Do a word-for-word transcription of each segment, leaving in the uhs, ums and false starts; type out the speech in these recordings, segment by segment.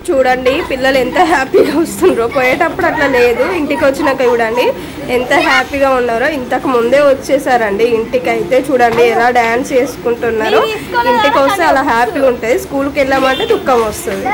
చూడండి పిల్లలు ఎంత హ్యాపీగా వస్తున్నారో, పోయేటప్పుడు అట్లా లేదు, ఇంటికి వచ్చినాక చూడండి ఎంత హ్యాపీగా ఉన్నారో. ఇంతకు ముందే వచ్చేసారండి ఇంటికి. అయితే చూడండి ఎలా డ్యాన్స్ చేసుకుంటున్నారో. ఇంటికి వస్తే అలా హ్యాపీగా ఉంటుంది, స్కూల్కి వెళ్ళామంటే దుఃఖం వస్తుంది.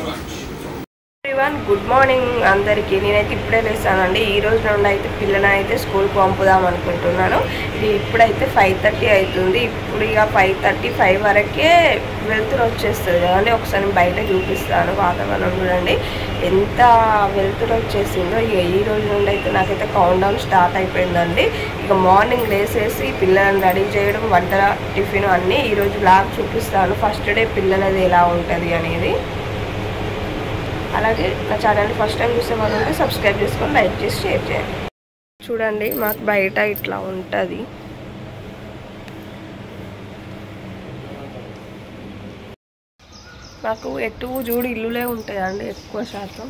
గుడ్ మార్నింగ్ అందరికీ. నేనైతే ఇప్పుడే లేస్తానండి. ఈ రోజు నుండి అయితే పిల్లలని అయితే స్కూల్కి పంపుదాం అనుకుంటున్నాను. ఇది ఇప్పుడైతే ఫైవ్ థర్టీ అవుతుంది. ఇప్పుడు ఇక ఫైవ్ థర్టీ ఫైవ్ వరకే వెలుతురు వచ్చేస్తుంది కదండి. ఒకసారి బయట చూపిస్తాను వాతావరణం చూడండి ఎంత వెలుతురు వచ్చేసిందో. ఇక ఈ రోజు నుండి అయితే నాకైతే కౌంట్ డౌన్ స్టార్ట్ అయిపోయిందండి. ఇక మార్నింగ్ లేసేసి పిల్లలను రెడీ చేయడం, వంట, టిఫిన్ అన్నీ ఈరోజు బ్లాగ్ చూపిస్తాను. ఫస్ట్ డే పిల్లలది ఎలా ఉంటుంది అనేది. అలాగే నా ఛానల్ని ఫస్ట్ టైం చూసే వాళ్ళు ఉంటే సబ్స్క్రైబ్ చేసుకొని లైక్ చేసి షేర్ చేయండి. చూడండి మాకు బయట ఇట్లా ఉంటుంది. మాకు ఎటు చూడు ఇల్లులే ఉంటాయండి ఎక్కువ శాతం.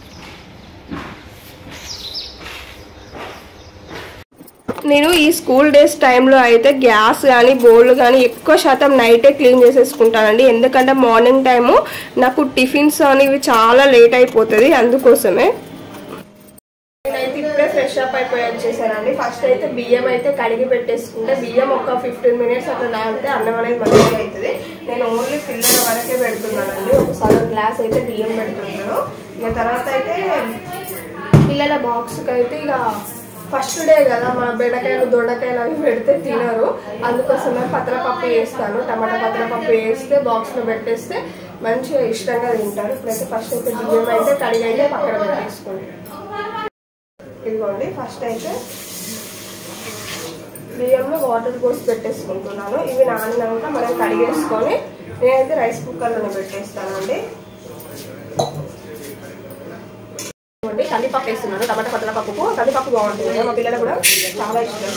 నేను ఈ స్కూల్ డేస్ టైంలో అయితే గ్యాస్ కానీ బౌల్ కానీ ఎక్కువ శాతం నైటే క్లీన్ చేసేసుకుంటానండి. ఎందుకంటే మార్నింగ్ టైము నాకు టిఫిన్స్ అనేవి చాలా లేట్ అయిపోతుంది, అందుకోసమే. నేనైతే ఇప్పుడే ఫ్రెష్ అప్ అయిపోయి వచ్చేసానండి. ఫస్ట్ అయితే బియ్యం అయితే కడిగి పెట్టేసుకుంటే, బియ్యం ఒక ఫిఫ్టీన్ మినిట్స్ అట్లా నానితే అన్నం అనేది మంచిగా అవుతుంది. నేను ఓన్లీ పిల్లల వరకే పెడుతున్నానండి. ఒక సగం గ్లాస్ అయితే బియ్యం పెడుతున్నాను. ఇక తర్వాత అయితే పిల్లల బాక్స్కి అయితే ఇక ఫస్ట్ డే కదా, మన బెండకాయలు దొండకాయలు అవి పెడితే తినరు, అందుకోసమే పత్రపప్పు వేస్తాను. టమాటా పత్రపప్పు వేస్తే బాక్స్లో పెట్టేస్తే మంచిగా ఇష్టంగా తింటారు. ఇప్పుడైతే ఫస్ట్ అయితే బియ్యం అయితే కడిగి అయితే పక్కన పెట్టేసుకోండి. ఇదిగోండి ఫస్ట్ అయితే బియ్యంలో వాటర్ పోసి పెట్టేసుకుంటున్నాను. ఇవి నానినాక మనం కడిగేసుకొని నేనైతే రైస్ కుక్కర్లోనే పెట్టేస్తానండి. కందిపప్పు వేస్తున్నాను. టమాటా పత్రపప్పుకు కందిపప్పు బాగుంటుంది, మా పిల్లలు కూడా చాలా ఇష్టం.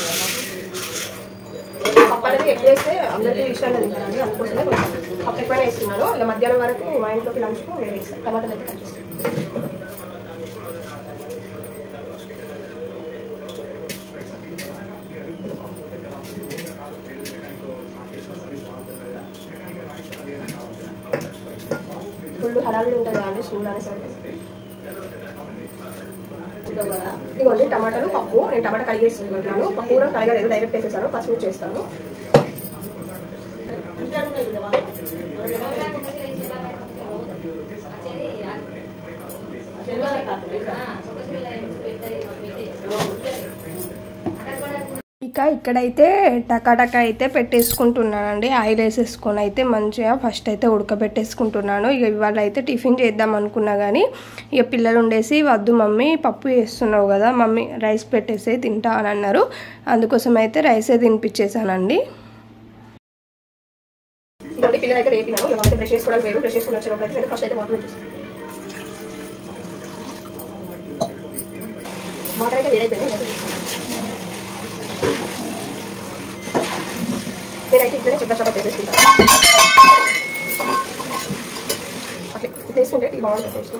పప్పు అనేది ఎక్కువ వేస్తే అందరికీ ఇష్టంగా తింటారండి, అందుకోసమే కొంచెం పప్పు ఎక్కువనే వేస్తున్నాను. ఇలా మధ్యాహ్నం వరకు మా ఇంట్లోకి లంచ్కు వేరే ఇస్తాను. టమాటాలు అయితే కట్ చేస్తాను. ఫుల్ హడావిడి ఉంటుంది కదండి స్కూల్ అనేసరికి. ఇదిగోండి టమాటాలు, పప్పు. నేను టమాటా కడిగేసుకుంటున్నాను. పప్పు కూడా కడగలేదు, డైరెక్ట్ వేసేసాను. పచ్చిమిర్చి చేస్తాను. ఇక ఇక్కడైతే టకాటక అయితే పెట్టేసుకుంటున్నానండి. ఆయిల్ వేసేసుకొని అయితే మంచిగా ఫస్ట్ అయితే ఉడకబెట్టేసుకుంటున్నాను. ఇక ఇవాళ అయితే టిఫిన్ చేద్దాం అనుకున్నా కానీ ఇక పిల్లలు ఉండేసి వద్దు మమ్మీ పప్పు వేస్తున్నావు కదా మమ్మీ రైస్ పెట్టేసి తింటా అని అన్నారు. అందుకోసం అయితే రైసే తినిపించేసానండి. ఇవన్నీ పిల్లలు అయితే రేపినాను. ఇక బ్రష్ చేసుకోవడానికి వేరు, బ్రష్ చేసుకుని వచ్చినప్పుడు ఫస్ట్ అయితే వాటర్ వచ్చేసి వాటర్ అయితే వేరైపోయింది. నేనైతే ఇప్పుడే చిన్న చపాతీ చేసేసుకుంటాను. ఓకే తీసుకుంటే ఇది బాగుంటుంది టేస్ట్.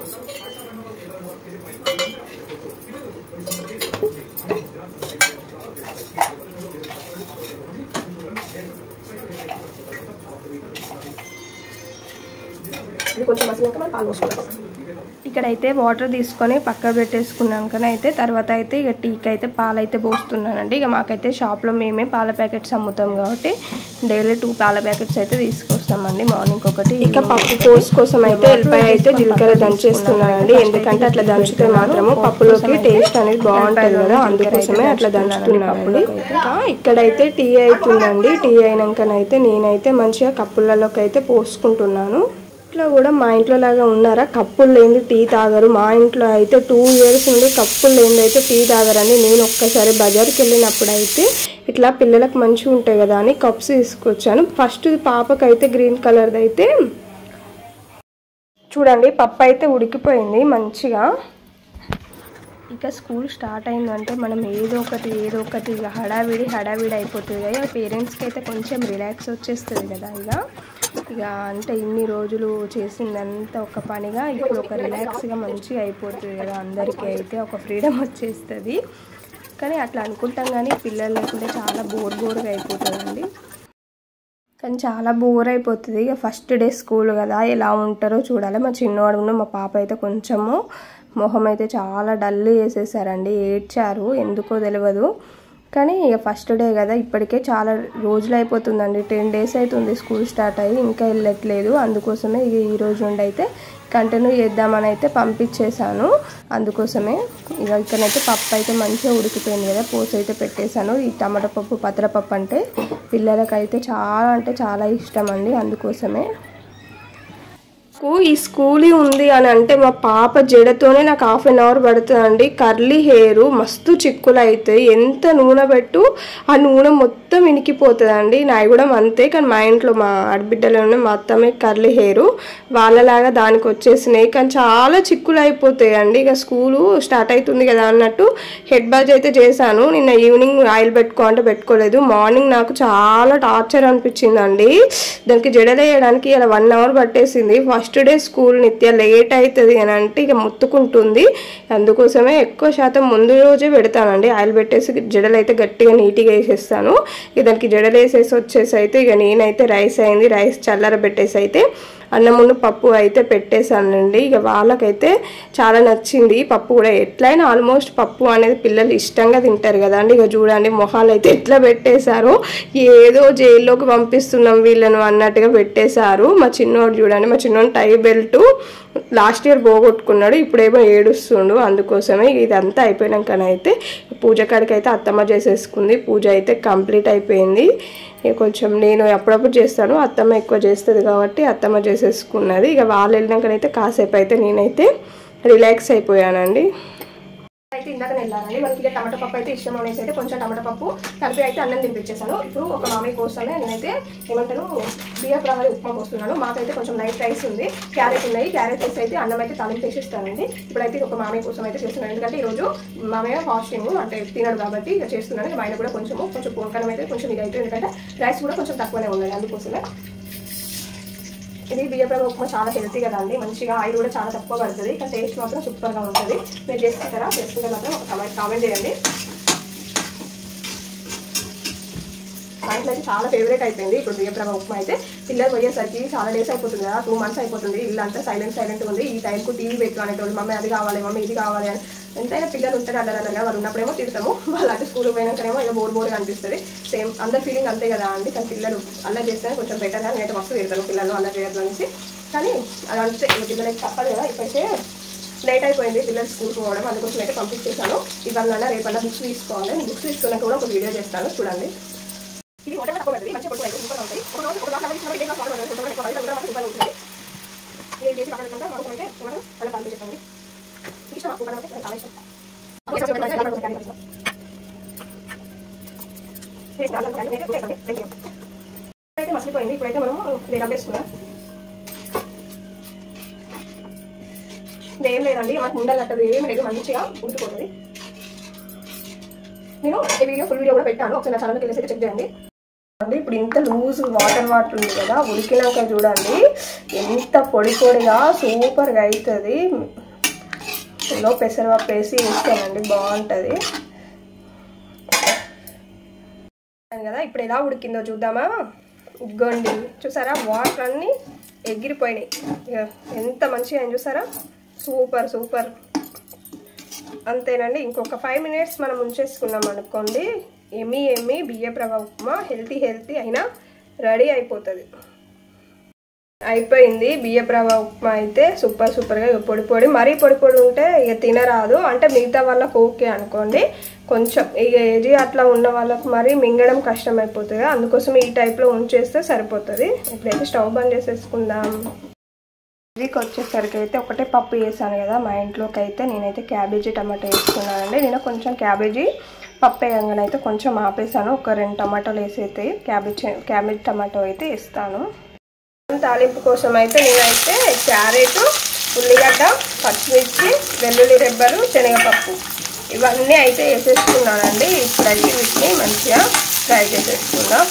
ఇది కొంచెం మసిలినాక మనం పాలు పోసుకుంటాం. ఇక్కడైతే వాటర్ తీసుకొని పక్క పెట్టేసుకున్నాకనే అయితే తర్వాత అయితే ఇక టీకి అయితే పాలు అయితే పోస్తున్నానండి. ఇక మాకైతే షాప్లో మేమే పాల ప్యాకెట్స్ అమ్ముతాం కాబట్టి డైలీ టూ పాల ప్యాకెట్స్ అయితే తీసుకొస్తామండి. మార్నింగ్ ఒకటి. ఇక పప్పు కోర్స్ కోసం అయితే ఎల్లిపాయ అయితే జీలకర్ర దంచేస్తున్నానండి. ఎందుకంటే అట్లా దంచితే మాత్రము పప్పులోకి టేస్ట్ అనేది బాగుంటుంది కదా, అందుకోసమే అట్లా దంచుతున్నానండి. ఇక్కడైతే టీ అవుతుందండి. టీ అయినాకనైతే నేనైతే మంచిగా కప్పులలోకి అయితే పోసుకుంటున్నాను. ఇంట్లో కూడా మా ఇంట్లో లాగా ఉన్నారా, కప్పులు లేని టీ తాగరు. మా ఇంట్లో అయితే టూ ఇయర్స్ నుండి కప్పులు లేని అయితే టీ తాగరండి. నేను ఒక్కసారి బజార్కి వెళ్ళినప్పుడు అయితే ఇట్లా పిల్లలకు మంచిగా ఉంటాయి కదా అని కప్స్ తీసుకొచ్చాను. ఫస్ట్ పాపకైతే గ్రీన్ కలర్ది అయితే చూడండి పప్పు అయితే ఉడికిపోయింది మంచిగా. ఇక స్కూల్ స్టార్ట్ అయిందంటే మనం ఏదో ఒకటి ఏదో ఒకటి ఇక హడావిడి హడావిడి అయిపోతుంది కదా. పేరెంట్స్కి అయితే కొంచెం రిలాక్స్ వచ్చేస్తుంది కదా. ఇక ఇక అంటే ఇన్ని రోజులు చేసిందంతా ఒక పనిగా ఇప్పుడు ఒక రిలాక్స్గా మంచిగా అయిపోతుంది కదా. అందరికీ అయితే ఒక ఫ్రీడమ్ వచ్చేస్తుంది. కానీ అట్లా అనుకుంటాం కానీ పిల్లలు లేకుంటే చాలా బోర్ బోర్గా అయిపోతుందండి. కానీ చాలా బోర్ అయిపోతుంది. ఇక ఫస్ట్ డే స్కూల్ కదా ఎలా ఉంటారో చూడాలి. మా చిన్నవాడు మా పాప అయితే కొంచెము మొహం అయితే చాలా డల్ చేసేసారండి, ఏడ్చారు, ఎందుకో తెలియదు. కానీ ఇక ఫస్ట్ డే కదా, ఇప్పటికే చాలా రోజులు అయిపోతుందండి, టెన్ డేస్ అవుతుంది స్కూల్ స్టార్ట్ అయ్యి, ఇంకా వెళ్ళట్లేదు. అందుకోసమే ఇక ఈ రోజు నుండి అయితే కంటిన్యూ చేద్దామని అయితే పంపించేశాను. అందుకోసమే ఇక ఇక్కడైతే పప్పు అయితే మంచిగా ఉడికిపోయింది కదా, పోసి అయితే పెట్టేశాను. ఈ టమాటా పప్పు పత్రపప్పు అంటే పిల్లలకైతే చాలా అంటే చాలా ఇష్టం అండి. అందుకోసమే ఈ స్కూల్ ఉంది అని అంటే మా పాప జడతోనే నాకు హాఫ్ అన్ అవర్ పడుతుందండి. కర్లీ హెయిర్ మస్తు చిక్కులు అవుతాయి, ఎంత నూనె పెట్టు ఆ నూనె మొత్తం ఇనికిపోతుందండి. నాయి కూడా అంతే. కానీ మా ఇంట్లో మా ఆడబిడ్డలోనే మా అత్తమే కర్లీ హెయిర్, వాళ్ళలాగా దానికి వచ్చేసినాయి. కానీ చాలా చిక్కులు అయిపోతాయి అండి. ఇక స్కూలు స్టార్ట్ అవుతుంది కదా అన్నట్టు హెడ్ బాత్ అయితే చేశాను. నిన్న ఈవినింగ్ ఆయిల్ పెట్టుకో అంటే పెట్టుకోలేదు. మార్నింగ్ నాకు చాలా టార్చర్ అనిపించిందండి, దానికి జడలేయడానికి ఇలా వన్ అవర్ పట్టేసింది. First day school Nitya late అవుతుంది అని అంటే ఇక ముత్తుకుంటుంది. అందుకోసమే ఎక్కువ శాతం ముందు రోజే పెడతానండి, ఆయిల్ పెట్టేసి జడలు అయితే గట్టిగా నీట్గా వేసేస్తాను. ఇక దానికి జడలు వేసేసి వచ్చేసి అయితే ఇక నేనైతే రైస్ అయింది, రైస్ చల్లర పెట్టేసి అయితే అన్నమును పప్పు అయితే పెట్టేశానండి. ఇక వాళ్ళకైతే చాలా నచ్చింది పప్పు కూడా. ఎట్లయినా ఆల్మోస్ట్ పప్పు అనేది పిల్లలు ఇష్టంగా తింటారు కదా అండి. ఇక చూడండి మొహాలు అయితే ఎట్లా పెట్టేశారో, ఏదో జైల్లోకి పంపిస్తున్నాం వీళ్ళను అన్నట్టుగా పెట్టేశారు. మా చిన్నోడు చూడండి, మా చిన్నోడు టై బెల్ట్ లాస్ట్ ఇయర్ పోగొట్టుకున్నాడు, ఇప్పుడేమో ఏడుస్తుండు. అందుకోసమే ఇదంతా అయిపోయినాకనైతే పూజ కాడికి అయితే అత్తమ్మ చేసేసుకుంది. పూజ అయితే కంప్లీట్ అయిపోయింది. కొంచెం నేను అప్పుడప్పుడు చేస్తాను, అత్తమ్మ ఎక్కువ చేస్తుంది కాబట్టి అత్తమ్మ చేసేసుకున్నది. ఇక వాళ్ళు వెళ్ళినాకనైతే కాసేపు అయితే నేనైతే రిలాక్స్ అయిపోయానండి. అయితే ఇందాక వెళ్ళానండి, మనకి ఇక టమాటా పప్పు అయితే ఇష్టం అనేసి అయితే కొంచెం టమాటా పప్పు కలిపి అయితే అన్నం తినిపించేసాను. ఇప్పుడు ఒక మామయ్య కోసమే నేనైతే ఏమంటాను బియ్య ప్రవాహి ఉప్మా పోస్తున్నాను. మాకైతే కొంచెం నైట్ రైస్ ఉంది, క్యారెట్ ఉన్నాయి, క్యారెట్ రైస్ అయితే అన్నం అయితే తాలింపు వేసేస్తానండి. ఇప్పుడైతే ఒక మామయ్య కోసం అయితే చేస్తున్నాను, ఎందుకంటే ఈరోజు మామయ్య ఫాస్టింగ్ అంటే తినడు కాబట్టి ఇక చేస్తున్నాను. మా ఆయన కూడా కొంచెం కొంచెం పొంకనం అయితే కొంచెం ఇది అయితే, ఎందుకంటే రైస్ కూడా కొంచెం తక్కువనే ఉన్నది. అందుకోసమే ఇది బియ్య ప్రవాహి ఉప్మా చాలా హెల్తీ కదా అండి, మంచిగా ఆయిల్ కూడా చాలా తక్కువ పడుతుంది, ఇంకా టేస్ట్ మాత్రం సూపర్గా ఉంటుంది. మీరు చేసుకుంటారా? చేసుకుంటే మాత్రం ఒక కామెంట్ కామెంట్ చేయండి. మా ఇంట్లో అయితే చాలా ఫేవరెట్ అయిపోయింది ఇప్పుడు బియ్య ప్రవాహి ఉప్మా అయితే. పిల్లలు పోయేసరికి చాలా డేస్ అయిపోతుంది కదా, టూ మంత్స్ అయిపోతుంది, ఇల్లు అంతా సైలెంట్ సైలెంట్ ఉంది. ఈ టైంకు టీవీ పెట్టు అనేటోళ్ళు, మమ్మీ అది కావాలి, మమ్మీ ఇది కావాలి అని. ఎంతైనా పిల్లలు ఉంటారు అల్లరల్లగా, వాళ్ళు ఉన్నప్పుడేమో తిడతాము, వాళ్ళు అటు స్కూల్ పోయినాకనేమో ఇలా బోర్ బోర్గా అనిపిస్తుంది. సేమ్ అందరి ఫీలింగ్ అంతే కదా అండి. కానీ పిల్లలు అల్లరి చేస్తేనే కొంచెం బెటర్గా, నేనైతే మస్తు తిడతాను పిల్లలు అల్లరి చేయడం అనేసి. కానీ అది అంతే, పిల్లలకి తప్పదు కదా. ఇప్పుడైతే లేట్ అయిపోయింది పిల్లలు స్కూల్కి పోవడం, అందుకోసం అయితే పంపించేసాను. ఇవన్న రేపన్నా బుక్స్ తీసుకోవాలి, బుక్స్ తీసుకున్నాక కూడా ఒక వీడియో చేస్తాను చూడండి. ఇది హోటల్ తక్కువ పడుతుంది, మంచి పడుతుంది, సూపర్ ఉంటాయి. ఒక రోజు ఒక గ్లాస్ ఇచ్చిన ఇదే గ్లాస్ వాటర్ ఉంటుంది, సూపర్ ఉంటుంది. నేను చేసి పక్కన మనకు అయితే మనం అలా పంపించేస్తాను. ఇష్టం నాకు అంటే చాలా ఇష్టం. అయితే మర్చిపోయింది, ఇప్పుడైతే మనం వేరే వేసుకున్నాం. ఇదేం లేదండి, మనకు ఉండగట్టదు, ఏం లేదు, మంచిగా ఉడికిపోతుంది. నేను ఈ వీడియో ఫుల్ వీడియో కూడా పెట్టాను, ఒకసారి నా ఛానల్కి వెళ్ళేసి అయితే చెక్ చేయండి. ఇప్పుడు ఇంత లూజ్ వాటర్ వాటర్ ఉంది కదా, ఉడికినాక చూడండి ఎంత పొడి పొడిగా సూపర్గా అవుతుంది. ఇందులో పెసరపప్పు వేసి వేస్తానండి, బాగుంటుంది కదా. ఇప్పుడు ఎలా ఉడికిందో చూద్దామా. ఇగ్గోండి చూసారా, వాటర్ అన్నీ ఎగిరిపోయినాయి, ఎంత మంచిగా చూసారా, సూపర్ సూపర్. అంతేనండి, ఇంకొక ఫైవ్ మినిట్స్ మనం ఉంచేసుకున్నాం అనుకోండి, ఎమ్మి ఎమ్మి బియ్య ప్రవాహి ఉప్మా హెల్తీ హెల్తీ అయినా రెడీ అయిపోతుంది. అయిపోయింది బియ్య ప్రవాహి ఉప్మా అయితే సూపర్ సూపర్గా. పొడి పొడి మరీ పొడి పొడి ఉంటే ఇక తినరాదు, అంటే మిగతా వాళ్ళకు ఓకే అనుకోండి, కొంచెం ఇక ఏది అట్లా ఉన్న వాళ్ళకు మరీ మింగడం కష్టం అయిపోతుంది, అందుకోసం ఈ టైప్లో ఉంచేస్తే సరిపోతుంది. ఇప్పుడైతే స్టవ్ బంద్ చేసేసుకుందాం. ఇదికి వచ్చేసరికి అయితే ఒకటే పప్పు వేసాను కదా, మా ఇంట్లోకి అయితే నేనైతే క్యాబేజీ టమాటో వేసుకున్నానండి. నేను కొంచెం క్యాబేజీ పప్పు వేయంగానైతే కొంచెం ఆపేసాను, ఒక రెండు టమాటాలు వేసి అయితే క్యాబేజీ క్యాబేజీ టమాటో అయితే వేస్తాను. తాలింపు కోసం అయితే నేనైతే క్యారెట్, ఉల్లిగడ్డ, పచ్చిమిర్చి, వెల్లుల్లి రెబ్బలు, శనగపప్పు ఇవన్నీ అయితే వేసేసుకున్నానండి. ఇప్పుడైతే వీటిని మంచిగా ఫ్రై చేసేసుకుందాం.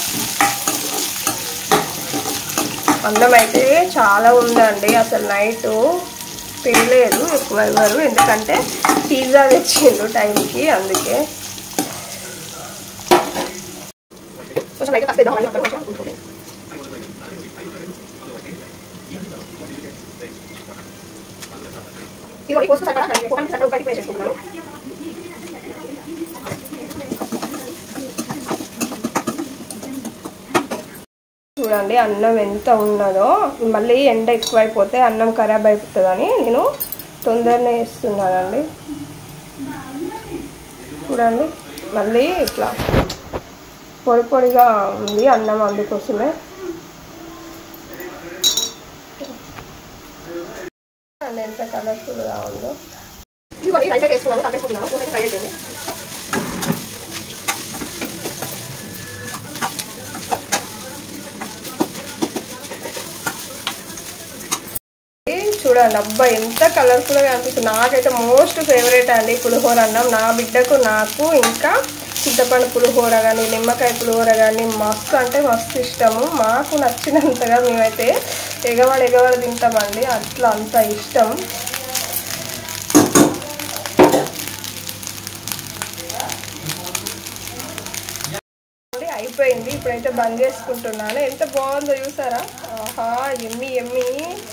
అన్నం అయితే చాలా ఉందండి, అసలు నైట్ తినలేదు ఎక్కువ ఎవరు, ఎందుకంటే పిజ్జా తెచ్చిండు టైంకి, అందుకే కొంచెం అయితే ఇది కోసం సరిపడా కోపం సరిపడా ఉప్పు వేసేసుకుంటాను. చూడండి అన్నం ఎంత ఉన్నదో, మళ్ళీ ఎండ ఎక్కువైపోతే అన్నం ఖరాబ్ అయిపోతుందని నేను తొందరనే వేస్తున్నానండి. చూడండి మళ్ళీ ఇట్లా పొడి పొడిగా ఉంది అన్నం, అందుకోసమే. ఎంత కలర్ఫుల్గా ఉందో. ఇది రైస్ వేసుకున్నాను, కలిపేసుకున్నాను, కూర ఫ్రై అయిపోయింది. చూడండి అబ్బా ఎంత కలర్ఫుల్గా అనిపిస్తుంది. నాకైతే మోస్ట్ ఫేవరెట్ అండి పులిహోర అన్నం. నా బిడ్డకు నాకు ఇంకా చింతపండు పులిహోర కానీ నిమ్మకాయ పులిహోర కానీ మస్తు అంటే మస్తు ఇష్టము. మాకు నచ్చినంతగా మేమైతే ఎగవాడు ఎగవాడు తింటామండి, అట్లా అంత ఇష్టం. అయిపోయింది, ఇప్పుడైతే బంద్ చేసుకుంటున్నాను. ఎంత బాగుందో చూసారా, ఆహా ఎమ్మి ఎమ్మి.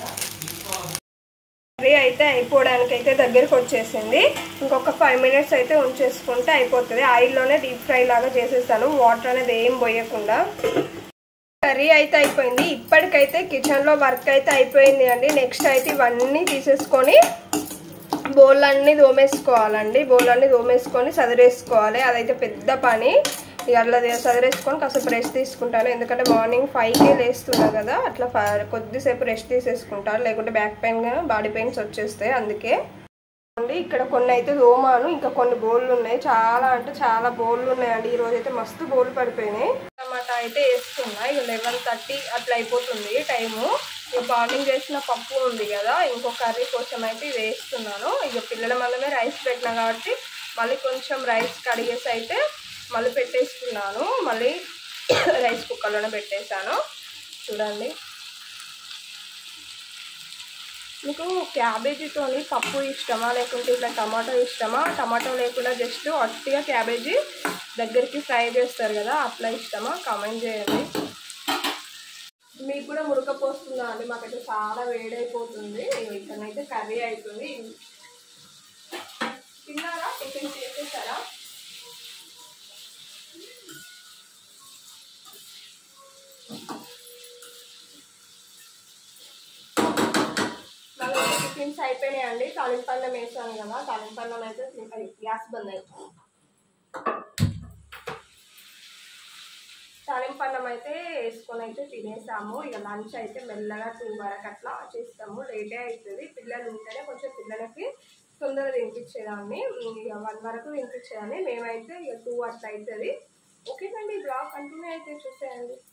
కర్రీ అయితే అయిపోవడానికి అయితే దగ్గరికి వచ్చేసింది. ఇంకొక ఫైవ్ మినిట్స్ అయితే ఉంచేసుకుంటే అయిపోతుంది. ఆయిల్లోనే డీప్ ఫ్రై లాగా చేసేసాను, వాటర్ అనేది ఏం పోయకుండా. కర్రీ అయితే అయిపోయింది. ఇప్పటికైతే కిచెన్లో వర్క్ అయితే అయిపోయింది అండి. నెక్స్ట్ అయితే ఇవన్నీ తీసేసుకొని బౌళ్ళన్నీ దోమేసుకోవాలండి. బౌళ్ళన్నీ దోమేసుకొని సదిరేసుకోవాలి. అదైతే పెద్ద పని. ఇక అట్లా సదిరేసుకొని కాసేపు రెస్ట్ తీసుకుంటాను, ఎందుకంటే మార్నింగ్ ఫైవ్కే లేస్తున్నా కదా, అట్లా కొద్దిసేపు రెస్ట్ తీసేసుకుంటాను, లేకుంటే బ్యాక్ పెయిన్ బాడీ పెయిన్స్ వచ్చేస్తాయి. అందుకే అండి ఇక్కడ కొన్ని అయితే దోమాను, ఇంకా కొన్ని బౌళ్ళు ఉన్నాయి. చాలా అంటే చాలా బౌళ్ళు ఉన్నాయండి. ఈరోజు అయితే మస్తు బౌళ్ళు పడిపోయినాయి. టమాటా అయితే వేస్తున్నా. ఇక లెవెన్ థర్టీ అట్లా అయిపోతుంది టైము. ఇక మార్నింగ్ చేసిన పప్పు ఉంది కదా, ఇంకో కర్రీ కోసం అయితే ఇది వేస్తున్నాను. ఇక పిల్లల మనమే రైస్ పెట్టినా కాబట్టి మళ్ళీ కొంచెం రైస్ కడిగేసి అయితే మళ్ళీ పెట్టేసుకున్నాను. మళ్ళీ రైస్ కుక్కర్లోనే పెట్టేశాను. చూడండి మీకు క్యాబేజీతో పప్పు ఇష్టమా లేకుంటే ఇట్లా టమాటో ఇష్టమా? టమాటో లేకుండా జస్ట్ ఒట్టిగా క్యాబేజీ దగ్గరికి ఫ్రై చేస్తారు కదా, అట్లా ఇష్టమా? కామెంట్ చేయండి. మీకు కూడా ఉడకపోస్తుందా అండి? మాకైతే చాలా వేడైపోతుంది. ఇక్కడైతే కర్రీ అవుతుంది. తిన్నారా? టిఫిన్ చేసేసారా? టిఫిన్స్ అయిపోయినాయండి. తాలింపన్నం వేసాను కదా, తాలింపన్నం అయితే గ్యాస్ బంద్ అవుతుంది. తాలింపన్నం అయితే వేసుకొని అయితే తినేసాము. ఇక లంచ్ అయితే మెల్లగా టూ వరకు అట్లా చేస్తాము, లేటే అవుతుంది. పిల్లలు ఉంటేనే కొంచెం పిల్లలకి తొందరగా తినిపించేదాన్ని, ఇక వన్ వరకు తినిపించేదాన్ని. మేమైతే ఇక టూ అట్లా అవుతుంది. ఓకేనండి, బ్లాగ్ కంటిన్యూ అయితే చూసేయండి.